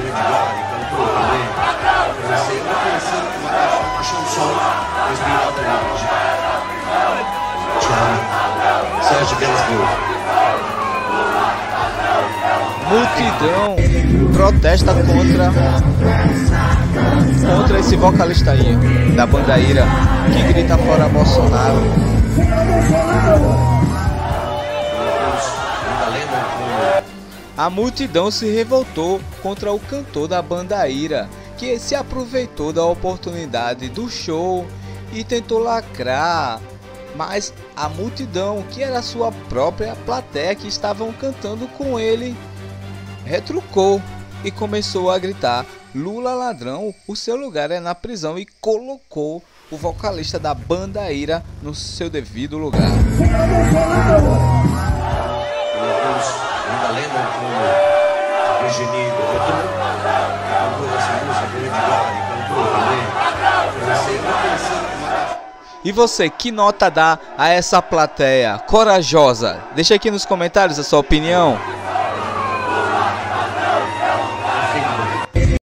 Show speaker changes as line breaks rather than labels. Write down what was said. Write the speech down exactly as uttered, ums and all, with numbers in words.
Multidão protesta contra contra esse vocalista aí da banda Ira que grita fora Bolsonaro. A multidão se revoltou contra o cantor da banda Ira, que se aproveitou da oportunidade do show e tentou lacrar, mas a multidão, que era a sua própria plateia que estavam cantando com ele, retrucou e começou a gritar: Lula ladrão, o seu lugar é na prisão, e colocou o vocalista da banda Ira no seu devido lugar. E você, que nota dá a essa plateia corajosa? Deixa aqui nos comentários a sua opinião.